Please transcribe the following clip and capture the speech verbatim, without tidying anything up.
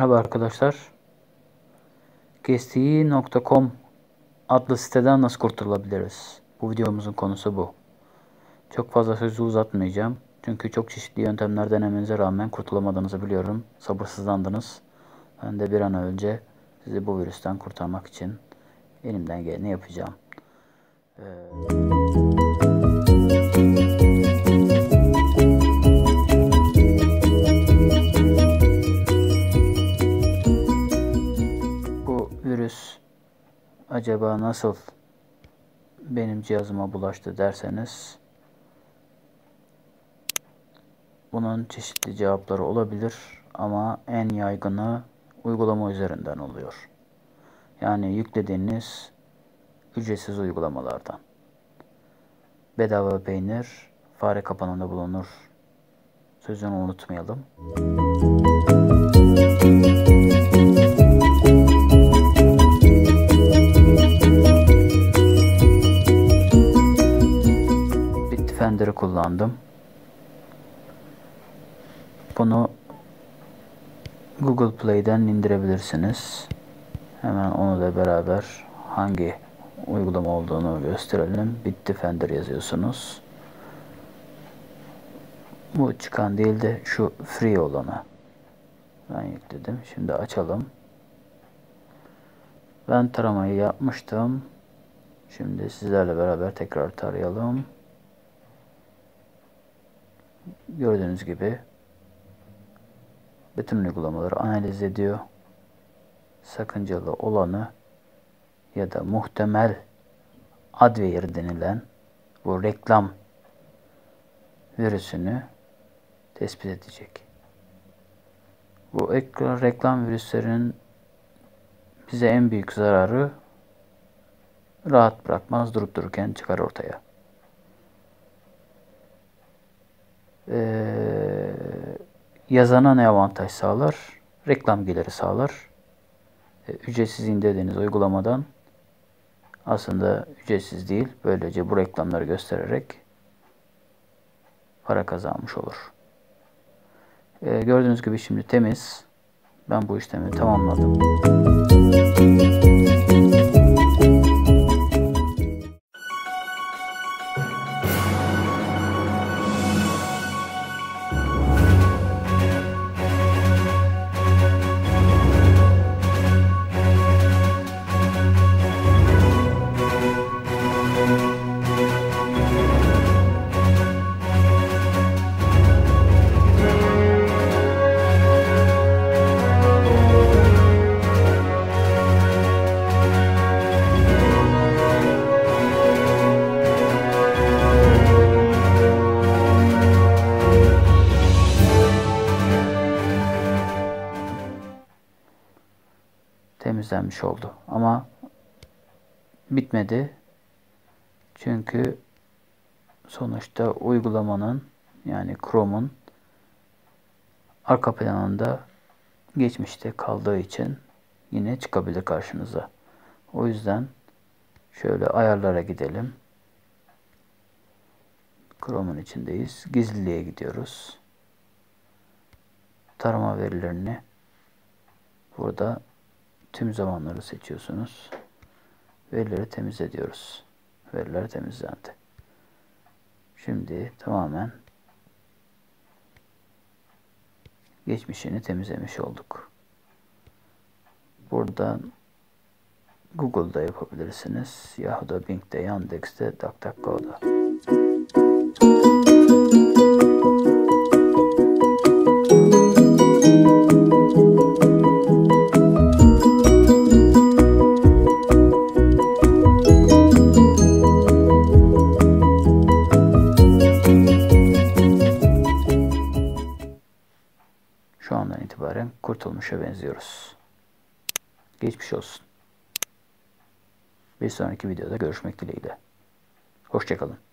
Merhaba arkadaşlar. Kestiği nokta com adlı siteden nasıl kurtulabiliriz? Bu videomuzun konusu bu. Çok fazla sözü uzatmayacağım. Çünkü çok çeşitli yöntemler denemenize rağmen kurtulamadığınızı biliyorum. Sabırsızlandınız. Ben de bir an önce sizi bu virüsten kurtarmak için elimden geleni yapacağım. Ee... Virüs acaba nasıl benim cihazıma bulaştı derseniz, bunun çeşitli cevapları olabilir ama en yaygını uygulama üzerinden oluyor. Yani yüklediğiniz ücretsiz uygulamalardan. Bedava peynir fare kapanında bulunur sözünü unutmayalım. Bitdefender'i kullandım. Bunu Google Play'den indirebilirsiniz. Hemen onu da beraber hangi uygulama olduğunu gösterelim. Bitdefender yazıyorsunuz. Bu çıkan değil de şu free olanı ben yükledim. Şimdi açalım. Ben taramayı yapmıştım. Şimdi sizlerle beraber tekrar tarayalım. Gördüğünüz gibi bütün uygulamaları analiz ediyor. Sakıncalı olanı ya da muhtemel adware denilen bu reklam virüsünü tespit edecek. Bu ekran reklam virüslerinin bize en büyük zararı, rahat bırakmaz, durup dururken çıkar ortaya. Ee, yazana ne avantaj sağlar? Reklam geliri sağlar. Ee, ücretsiz indirdiğiniz uygulamadan aslında ücretsiz değil, böylece bu reklamları göstererek para kazanmış olur. Ee, gördüğünüz gibi şimdi temiz. Ben bu işlemi tamamladım. Temizlenmiş oldu. Ama bitmedi. Çünkü sonuçta uygulamanın, yani Chrome'un arka planında geçmişte kaldığı için yine çıkabilir karşınıza. O yüzden şöyle ayarlara gidelim. Chrome'un içindeyiz. Gizliliğe gidiyoruz. Tarama verilerini burada tüm zamanları seçiyorsunuz. Verileri temizle diyoruz. Veriler temizlendi. Şimdi tamamen geçmişini temizlemiş olduk. Buradan Google'da yapabilirsiniz. Yahoo'da, Bing'de, Yandex'te, DuckDuckGo'da. Şu andan itibaren kurtulmuşa benziyoruz. Geçmiş olsun. Bir sonraki videoda görüşmek dileğiyle. Hoşça kalın.